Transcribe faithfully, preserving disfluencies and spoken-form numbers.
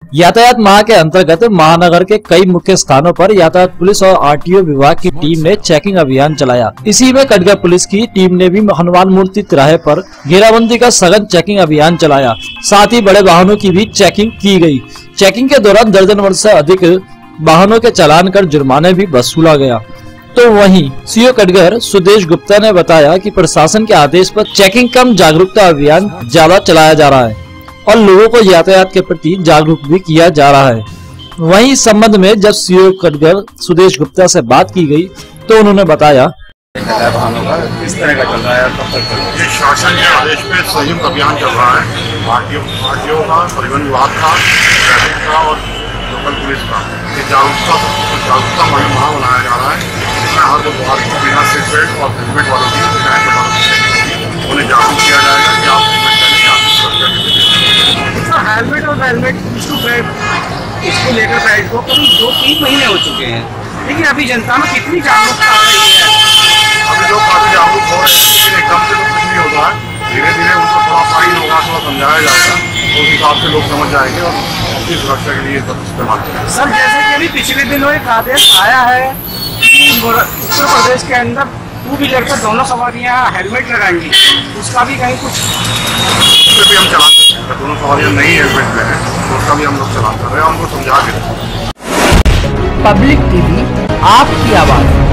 यातायात माह के अंतर्गत महानगर के कई मुख्य स्थानों पर यातायात पुलिस और आरटीओ विभाग की टीम ने चेकिंग अभियान चलाया। इसी में कटघर पुलिस की टीम ने भी हनुमान मूर्ति तिराहे पर घेराबंदी का सघन चेकिंग अभियान चलाया। साथ ही बड़े वाहनों की भी चेकिंग की गई। चेकिंग के दौरान दर्जन वर्ष से अधिक वाहनों के चालान कर जुर्माने भी वसूला गया। तो वहीं सीओ कटघर सुदेश गुप्ता ने बताया कि प्रशासन के आदेश पर चेकिंग कम जागरूकता अभियान ज्यादा चलाया जा रहा है और लोगों को यातायात के प्रति जागरूक भी किया जा रहा है। वहीं इस संबंध में जब सीओ कटघर सुदेश गुप्ता से बात की गई तो उन्होंने बताया, वाहनों का किस तरह का चल रहा है, कब तक चल रहा है? ये शासन के आदेश पे संयुक्त अभियान चल रहा है। आरटीओ आरटीओ का, परिवहन विभाग का, ट्रैफिक का और लोकल पुलिस का ये जागरूकता जागरूकता माह मनाया जा रहा है। इसमें हर बुधवार को बिना सीट बेल्ट और हेलमेट वालों की उन्हें जागरूक किया जाएगा कि आप हेलमेट और हेलमेट इसको लेकर प्राइस को करीब दो तीन महीने हो चुके हैं, लेकिन अभी जनता में कितनी जागरूकता आ रही है? अभी लोग काफी जागरूक हो रहे हैं, लेकिन एकदम से तो कुछ नहीं होता है। धीरे धीरे उनको थोड़ा फाइन होगा, थोड़ा समझाया जाएगा तो उस हिसाब से लोग समझ जाएंगे और अपनी सुरक्षा के लिए सब इस्तेमाल करेंगे। सर, जैसे कि अभी पिछले दिनों एक आदेश आया है कि उत्तर प्रदेश के अंदर टू व्हीलर पर दोनों सवारियां हेलमेट लगाएंगी, उसका भी कहीं कुछ उससे भी हम चलान करते हैं। दोनों सवारियां नहीं हेलमेट में है तो उसका भी हम लोग चलान कर रहे हैं, हमको समझा के। पब्लिक टीवी आपकी आवाज़।